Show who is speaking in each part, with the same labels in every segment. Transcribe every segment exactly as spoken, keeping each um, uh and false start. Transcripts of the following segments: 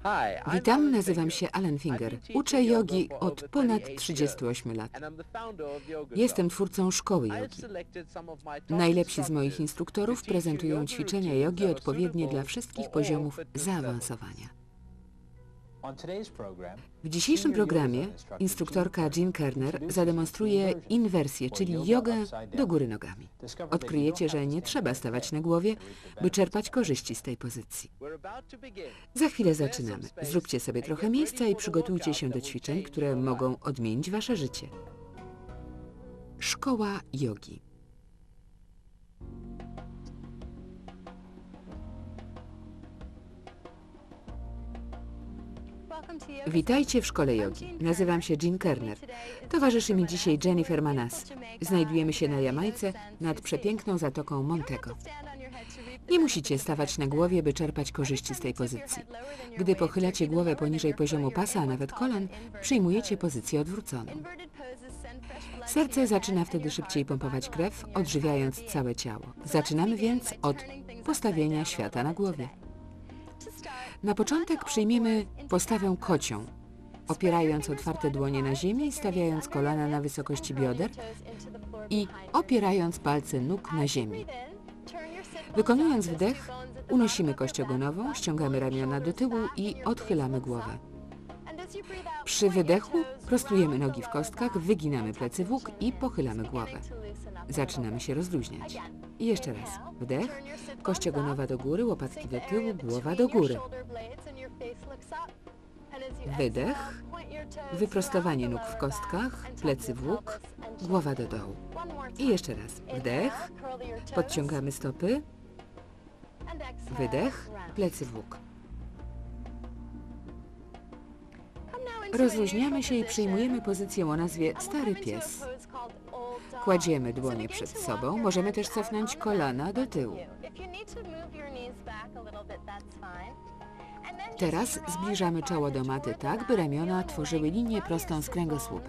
Speaker 1: Witam, nazywam się Alan Finger. Uczę jogi od ponad trzydziestu ośmiu lat. Jestem twórcą szkoły jogi. Najlepsi z moich instruktorów prezentują ćwiczenia jogi odpowiednie dla wszystkich poziomów zaawansowania. W dzisiejszym programie instruktorka Jean Kerner zademonstruje inwersję, czyli jogę do góry nogami. Odkryjecie, że nie trzeba stawać na głowie, by czerpać korzyści z tej pozycji. Za chwilę zaczynamy. Zróbcie sobie trochę miejsca i przygotujcie się do ćwiczeń, które mogą odmienić wasze życie. Szkoła jogi. Witajcie w szkole jogi. Nazywam się Jean Kerner. Towarzyszy mi dzisiaj Jennifer Manas. Znajdujemy się na Jamajce nad przepiękną zatoką Montego. Nie musicie stawać na głowie, by czerpać korzyści z tej pozycji. Gdy pochylacie głowę poniżej poziomu pasa, a nawet kolan, przyjmujecie pozycję odwróconą. Serce zaczyna wtedy szybciej pompować krew, odżywiając całe ciało. Zaczynamy więc od postawienia świata na głowie. Na początek przyjmiemy postawę kocią, opierając otwarte dłonie na ziemi, stawiając kolana na wysokości bioder i opierając palce nóg na ziemi. Wykonując wdech, unosimy kość ogonową, ściągamy ramiona do tyłu i odchylamy głowę. Przy wydechu prostujemy nogi w kostkach, wyginamy plecy w łuk i pochylamy głowę. Zaczynamy się rozluźniać. I jeszcze raz. Wdech, kość ogonowa do góry, łopatki do tyłu, głowa do góry. Wydech, wyprostowanie nóg w kostkach, plecy w łuk, głowa do dołu. I jeszcze raz. Wdech, podciągamy stopy, wydech, plecy w łuk. Rozluźniamy się i przyjmujemy pozycję o nazwie Stary Pies. Kładziemy dłonie przed sobą, możemy też cofnąć kolana do tyłu. Teraz zbliżamy czoło do maty tak, by ramiona tworzyły linię prostą z kręgosłupem.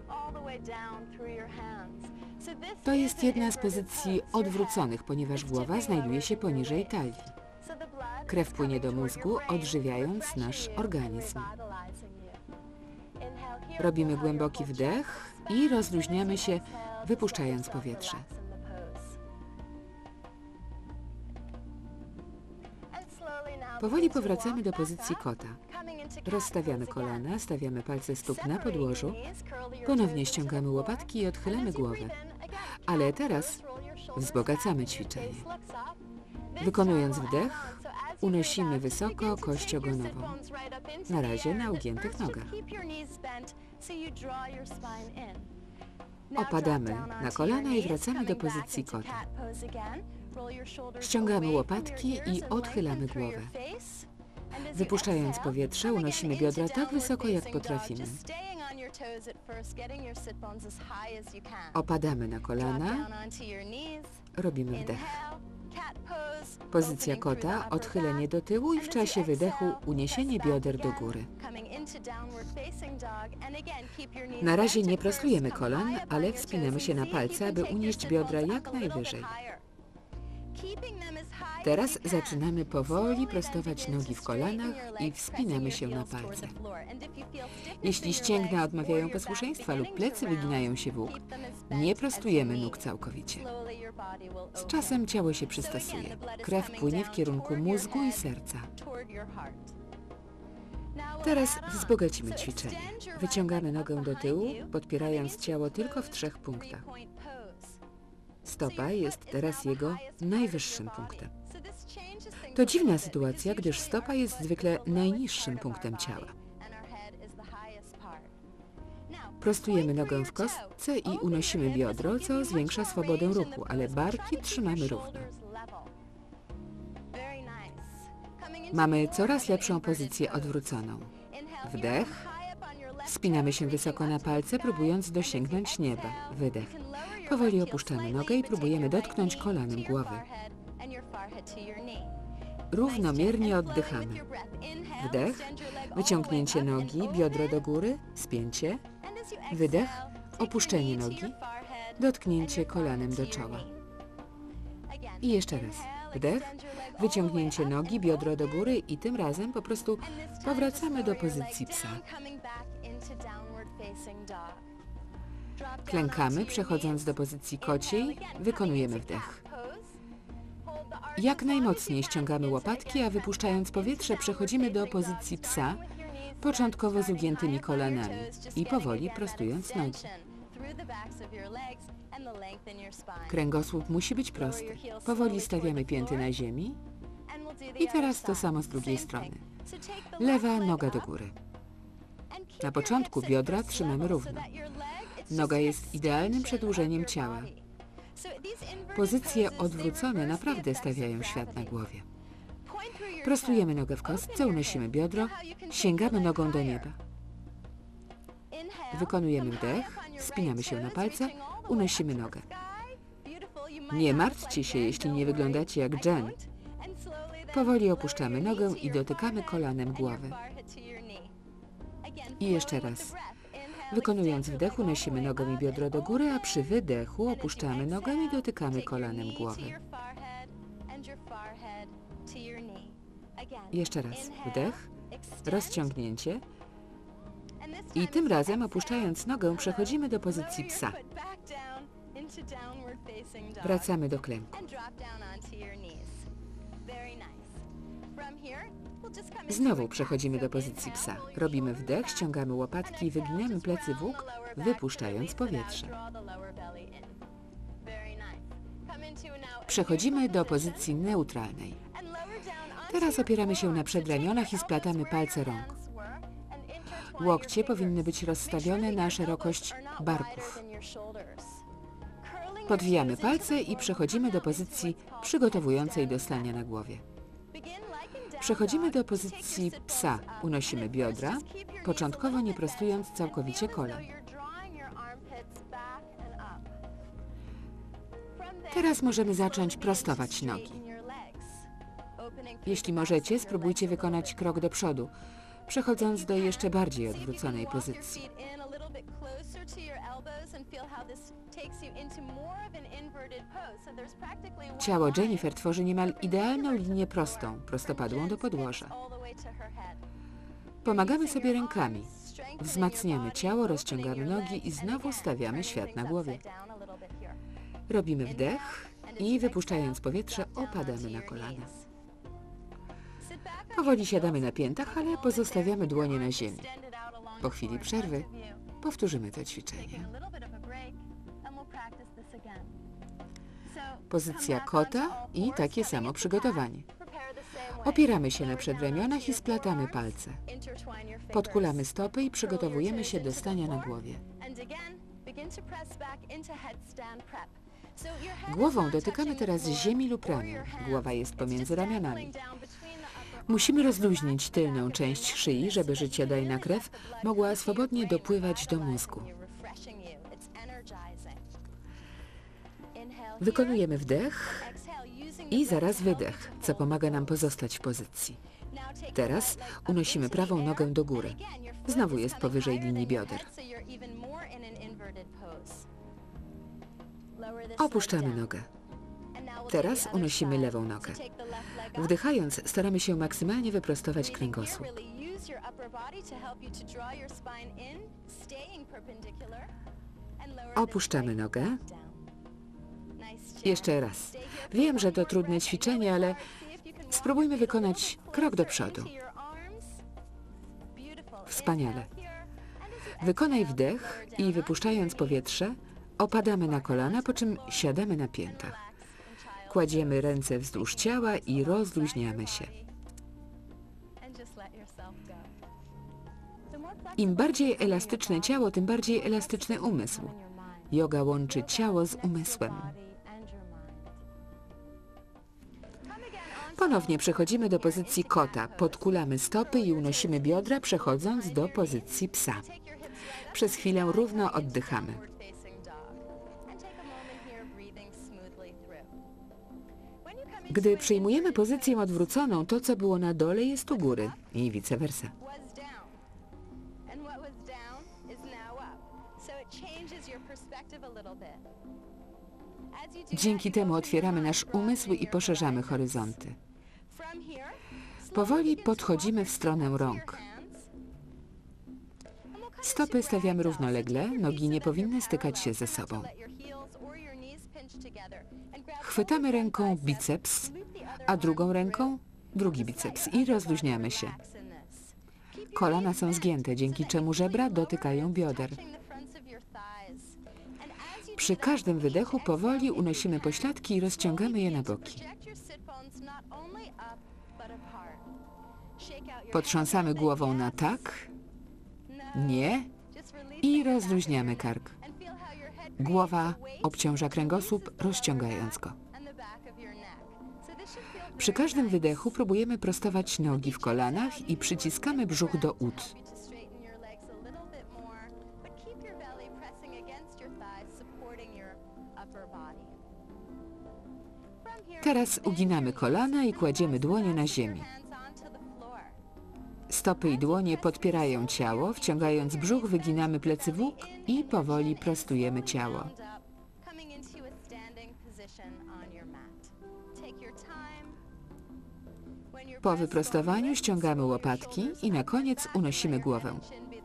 Speaker 1: To jest jedna z pozycji odwróconych, ponieważ głowa znajduje się poniżej talii. Krew płynie do mózgu, odżywiając nasz organizm. Robimy głęboki wdech i rozluźniamy się, wypuszczając powietrze. Powoli powracamy do pozycji kota. Rozstawiamy kolana, stawiamy palce stóp na podłożu, ponownie ściągamy łopatki i odchylamy głowę. Ale teraz wzbogacamy ćwiczenie. Wykonując wdech, unosimy wysoko kość ogonową. Na razie na ugiętych nogach. Opadamy na kolana i wracamy do pozycji kota. Ściągamy łopatki i odchylamy głowę. Wypuszczając powietrze, unosimy biodra tak wysoko, jak potrafimy. Opadamy na kolana, robimy wdech. Pozycja kota, odchylenie do tyłu i w czasie wydechu uniesienie bioder do góry. Na razie nie prostujemy kolan, ale wspinamy się na palce, aby unieść biodra jak najwyżej. Teraz zaczynamy powoli prostować nogi w kolanach i wspinamy się na palce. Jeśli ścięgna odmawiają posłuszeństwa lub plecy wyginają się w łuk, nie prostujemy nóg całkowicie. Z czasem ciało się przystosuje. Krew płynie w kierunku mózgu i serca. Teraz wzbogacimy ćwiczenie. Wyciągamy nogę do tyłu, podpierając ciało tylko w trzech punktach. Stopa jest teraz jego najwyższym punktem. To dziwna sytuacja, gdyż stopa jest zwykle najniższym punktem ciała. Prostujemy nogę w kostce i unosimy biodro, co zwiększa swobodę ruchu, ale barki trzymamy równo. Mamy coraz lepszą pozycję odwróconą. Wdech. Wspinamy się wysoko na palce, próbując dosięgnąć nieba. Wydech. Powoli opuszczamy nogę i próbujemy dotknąć kolanem głowy. Równomiernie oddychamy. Wdech, wyciągnięcie nogi, biodro do góry, spięcie. Wydech, opuszczenie nogi, dotknięcie kolanem do czoła. I jeszcze raz. Wdech, wyciągnięcie nogi, biodro do góry i tym razem po prostu powracamy do pozycji psa. Klękamy, przechodząc do pozycji kociej, wykonujemy wdech. Jak najmocniej ściągamy łopatki, a wypuszczając powietrze przechodzimy do pozycji psa, początkowo z ugiętymi kolanami i powoli prostując nogi. Kręgosłup musi być prosty. Powoli stawiamy pięty na ziemi i teraz to samo z drugiej strony. Lewa noga do góry. Na początku biodra trzymamy równo. Noga jest idealnym przedłużeniem ciała. Pozycje odwrócone naprawdę stawiają świat na głowie. Prostujemy nogę w kostce, unosimy biodro, sięgamy nogą do nieba. Wykonujemy wdech, spinamy się na palce, unosimy nogę. Nie martwcie się, jeśli nie wyglądacie jak Jen. Powoli opuszczamy nogę i dotykamy kolanem głowy. I jeszcze raz. Wykonując wdech, unosimy nogę i biodro do góry, a przy wydechu opuszczamy nogę i dotykamy kolanem głowy. Jeszcze raz. Wdech, rozciągnięcie i tym razem opuszczając nogę przechodzimy do pozycji psa. Wracamy do klęku. Znowu przechodzimy do pozycji psa. Robimy wdech, ściągamy łopatki i wyginamy plecy w łuk, wypuszczając powietrze. Przechodzimy do pozycji neutralnej. Teraz opieramy się na przedramionach i splatamy palce rąk. Łokcie powinny być rozstawione na szerokość barków. Podwijamy palce i przechodzimy do pozycji przygotowującej do stania na głowie. Przechodzimy do pozycji psa. Unosimy biodra, początkowo nie prostując całkowicie kolan. Teraz możemy zacząć prostować nogi. Jeśli możecie, spróbujcie wykonać krok do przodu, przechodząc do jeszcze bardziej odwróconej pozycji. Ciało Jennifer tworzy niemal idealną linię prostą, prostopadłą do podłoża. Pomagamy sobie rękami. Wzmacniamy ciało, rozciągamy nogi i znowu stawiamy świat na głowie. Robimy wdech i wypuszczając powietrze opadamy na kolana. Powoli siadamy na piętach, ale pozostawiamy dłonie na ziemi. Po chwili przerwy powtórzymy to ćwiczenie. Pozycja kota i takie samo przygotowanie. Opieramy się na przedramionach i splatamy palce. Podkulamy stopy i przygotowujemy się do stania na głowie. Głową dotykamy teraz ziemi lub ramion. Głowa jest pomiędzy ramionami. Musimy rozluźnić tylną część szyi, żeby życiodajna krew mogła swobodnie dopływać do mózgu. Wykonujemy wdech i zaraz wydech, co pomaga nam pozostać w pozycji. Teraz unosimy prawą nogę do góry. Znowu jest powyżej linii bioder. Opuszczamy nogę. Teraz unosimy lewą nogę. Wdychając, staramy się maksymalnie wyprostować kręgosłup. Opuszczamy nogę. Jeszcze raz. Wiem, że to trudne ćwiczenie, ale spróbujmy wykonać krok do przodu. Wspaniale. Wykonaj wdech i wypuszczając powietrze, opadamy na kolana, po czym siadamy na piętach. Kładziemy ręce wzdłuż ciała i rozluźniamy się. Im bardziej elastyczne ciało, tym bardziej elastyczny umysł. Joga łączy ciało z umysłem. Ponownie przechodzimy do pozycji kota. Podkulamy stopy i unosimy biodra, przechodząc do pozycji psa. Przez chwilę równo oddychamy. Gdy przyjmujemy pozycję odwróconą, to, co było na dole, jest u góry i vice versa. Dzięki temu otwieramy nasz umysł i poszerzamy horyzonty. Powoli podchodzimy w stronę rąk. Stopy stawiamy równolegle, nogi nie powinny stykać się ze sobą. Chwytamy ręką biceps, a drugą ręką drugi biceps i rozluźniamy się. Kolana są zgięte, dzięki czemu żebra dotykają bioder. Przy każdym wydechu powoli unosimy pośladki i rozciągamy je na boki. Potrząsamy głową na tak, nie i rozluźniamy kark. Głowa obciąża kręgosłup, rozciągając go. Przy każdym wydechu próbujemy prostować nogi w kolanach i przyciskamy brzuch do ud. Teraz uginamy kolana i kładziemy dłonie na ziemi. Stopy i dłonie podpierają ciało, wciągając brzuch, wyginamy plecy w łuk i powoli prostujemy ciało. Po wyprostowaniu ściągamy łopatki i na koniec unosimy głowę.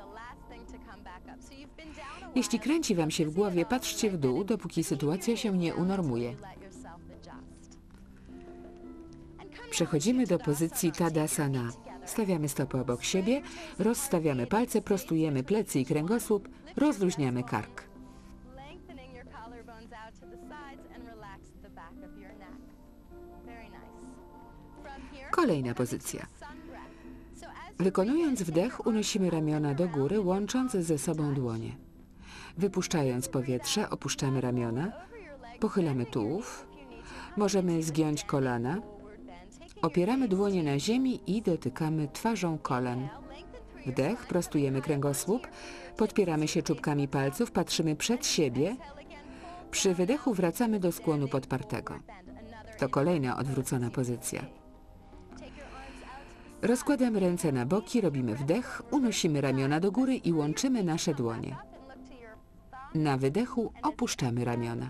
Speaker 1: Jeśli kręci Wam się w głowie, patrzcie w dół, dopóki sytuacja się nie unormuje. Przechodzimy do pozycji Tadasana. Stawiamy stopy obok siebie, rozstawiamy palce, prostujemy plecy i kręgosłup, rozluźniamy kark. Kolejna pozycja. Wykonując wdech, unosimy ramiona do góry, łącząc ze sobą dłonie. Wypuszczając powietrze, opuszczamy ramiona, pochylamy tułów, możemy zgiąć kolana, opieramy dłonie na ziemi i dotykamy twarzą kolan. Wdech, prostujemy kręgosłup, podpieramy się czubkami palców, patrzymy przed siebie. Przy wydechu wracamy do skłonu podpartego. To kolejna odwrócona pozycja. Rozkładamy ręce na boki, robimy wdech, unosimy ramiona do góry i łączymy nasze dłonie. Na wydechu opuszczamy ramiona.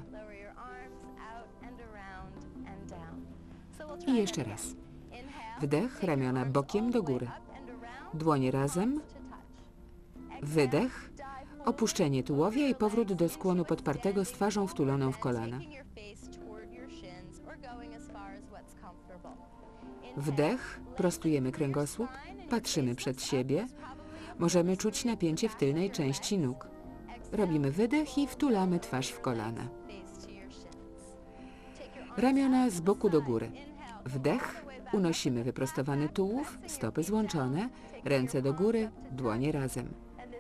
Speaker 1: I jeszcze raz. Wdech, ramiona bokiem do góry. Dłonie razem. Wydech, opuszczenie tułowia i powrót do skłonu podpartego z twarzą wtuloną w kolana. Wdech, prostujemy kręgosłup, patrzymy przed siebie. Możemy czuć napięcie w tylnej części nóg. Robimy wydech i wtulamy twarz w kolana. Ramiona z boku do góry. Wdech, unosimy wyprostowany tułów, stopy złączone, ręce do góry, dłonie razem.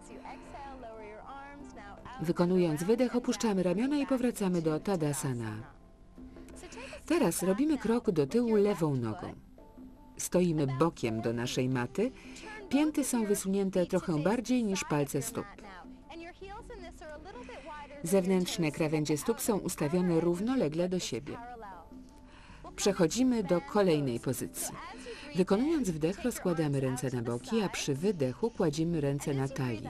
Speaker 1: Wykonując wydech, opuszczamy ramiona i powracamy do Tadasana. Teraz robimy krok do tyłu lewą nogą. Stoimy bokiem do naszej maty, pięty są wysunięte trochę bardziej niż palce stóp. Zewnętrzne krawędzie stóp są ustawione równolegle do siebie. Przechodzimy do kolejnej pozycji. Wykonując wdech, rozkładamy ręce na boki, a przy wydechu kładziemy ręce na talii.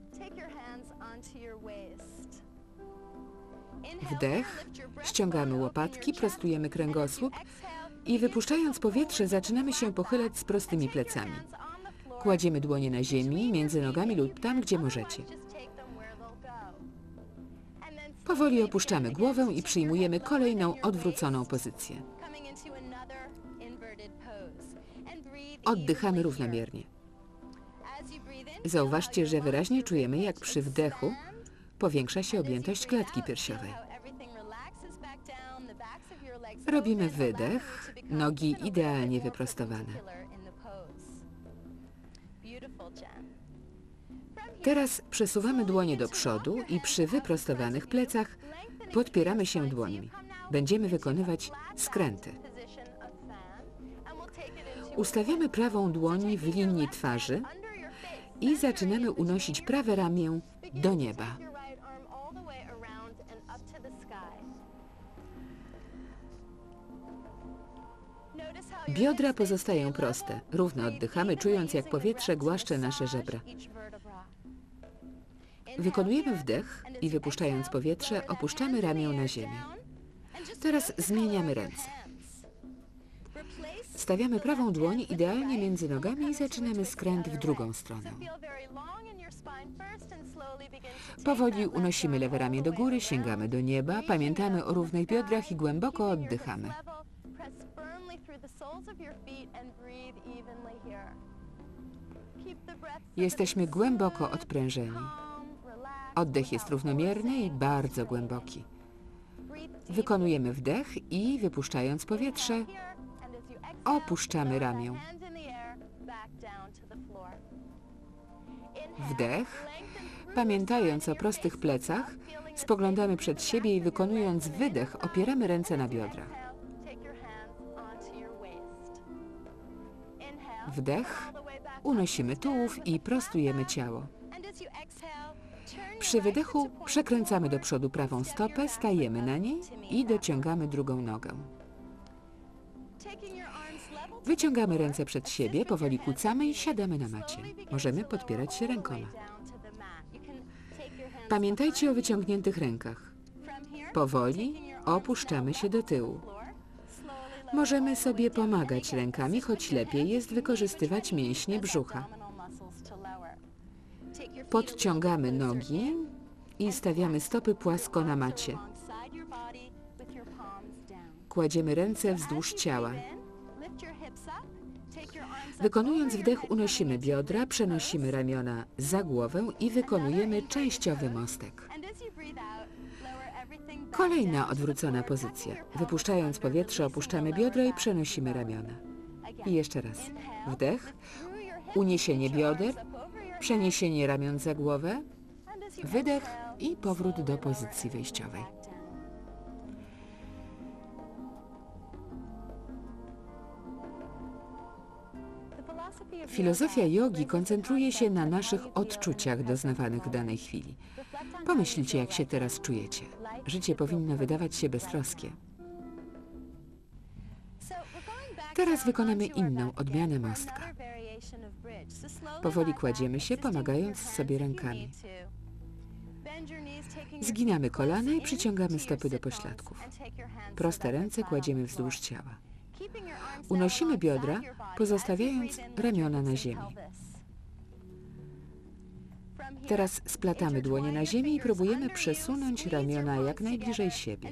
Speaker 1: Wdech, ściągamy łopatki, prostujemy kręgosłup i wypuszczając powietrze zaczynamy się pochylać z prostymi plecami. Kładziemy dłonie na ziemi, między nogami lub tam, gdzie możecie. Powoli opuszczamy głowę i przyjmujemy kolejną odwróconą pozycję. Oddychamy równomiernie. Zauważcie, że wyraźnie czujemy, jak przy wdechu powiększa się objętość klatki piersiowej. Robimy wydech, nogi idealnie wyprostowane. Teraz przesuwamy dłonie do przodu i przy wyprostowanych plecach podpieramy się dłońmi. Będziemy wykonywać skręty. Ustawiamy prawą dłoń w linii twarzy i zaczynamy unosić prawe ramię do nieba. Biodra pozostają proste. Równo oddychamy, czując, jak powietrze głaszcze nasze żebra. Wykonujemy wdech i wypuszczając powietrze, opuszczamy ramię na ziemię. Teraz zmieniamy ręce. Stawiamy prawą dłoń idealnie między nogami i zaczynamy skręt w drugą stronę. Powoli unosimy lewe ramię do góry, sięgamy do nieba, pamiętamy o równych biodrach i głęboko oddychamy. Jesteśmy głęboko odprężeni. Oddech jest równomierny i bardzo głęboki. Wykonujemy wdech i, wypuszczając powietrze, opuszczamy ramię. Wdech. Pamiętając o prostych plecach, spoglądamy przed siebie i wykonując wydech, opieramy ręce na biodrach. Wdech. Unosimy tułów i prostujemy ciało. Przy wydechu przekręcamy do przodu prawą stopę, stajemy na niej i dociągamy drugą nogę. Wyciągamy ręce przed siebie, powoli kucamy i siadamy na macie. Możemy podpierać się rękoma. Pamiętajcie o wyciągniętych rękach. Powoli opuszczamy się do tyłu. Możemy sobie pomagać rękami, choć lepiej jest wykorzystywać mięśnie brzucha. Podciągamy nogi i stawiamy stopy płasko na macie. Kładziemy ręce wzdłuż ciała. Wykonując wdech, unosimy biodra, przenosimy ramiona za głowę i wykonujemy częściowy mostek. Kolejna odwrócona pozycja. Wypuszczając powietrze, opuszczamy biodra i przenosimy ramiona. I jeszcze raz. Wdech, uniesienie bioder, przeniesienie ramion za głowę, wydech i powrót do pozycji wyjściowej. Filozofia jogi koncentruje się na naszych odczuciach doznawanych w danej chwili. Pomyślcie, jak się teraz czujecie. Życie powinno wydawać się beztroskie. Teraz wykonamy inną odmianę mostka. Powoli kładziemy się, pomagając sobie rękami. Zginamy kolana i przyciągamy stopy do pośladków. Proste ręce kładziemy wzdłuż ciała. Unosimy biodra, pozostawiając ramiona na ziemi. Teraz splatamy dłonie na ziemi i próbujemy przesunąć ramiona jak najbliżej siebie.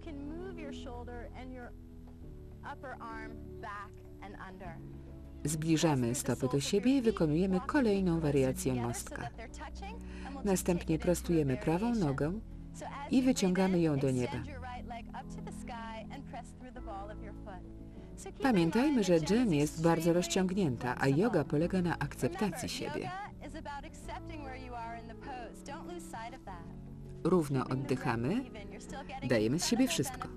Speaker 1: Zbliżamy stopy do siebie i wykonujemy kolejną wariację mostka. Następnie prostujemy prawą nogę i wyciągamy ją do nieba. Pamiętajmy, że dżen jest bardzo rozciągnięta, a yoga polega na akceptacji siebie. Równo oddychamy, dajemy z siebie wszystko.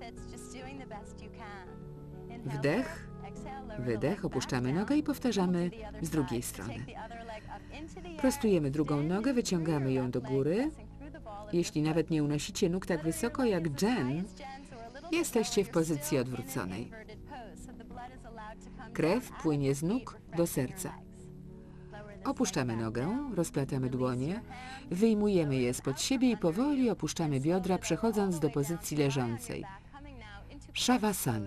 Speaker 1: Wdech, wydech, opuszczamy nogę i powtarzamy z drugiej strony. Prostujemy drugą nogę, wyciągamy ją do góry. Jeśli nawet nie unosicie nóg tak wysoko jak dżen, jesteście w pozycji odwróconej. Krew płynie z nóg do serca. Opuszczamy nogę, rozplatamy dłonie, wyjmujemy je spod siebie i powoli opuszczamy biodra, przechodząc do pozycji leżącej. Shavasana.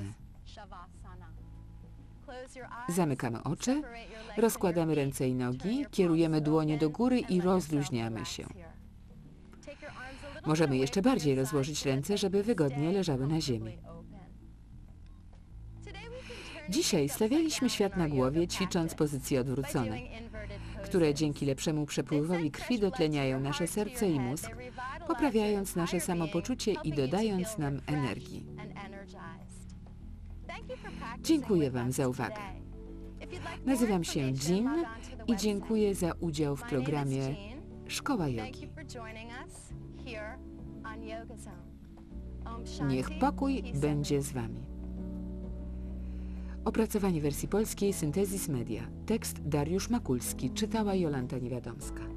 Speaker 1: Zamykamy oczy, rozkładamy ręce i nogi, kierujemy dłonie do góry i rozluźniamy się. Możemy jeszcze bardziej rozłożyć ręce, żeby wygodnie leżały na ziemi. Dzisiaj stawialiśmy świat na głowie, ćwicząc pozycje odwrócone, które dzięki lepszemu przepływowi krwi dotleniają nasze serce i mózg, poprawiając nasze samopoczucie i dodając nam energii. Dziękuję Wam za uwagę. Nazywam się Jean i dziękuję za udział w programie Szkoła Jogi. Niech pokój będzie z Wami. Opracowanie wersji polskiej Synthesis Media. Tekst Dariusz Makulski. Czytała Jolanta Niewiadomska.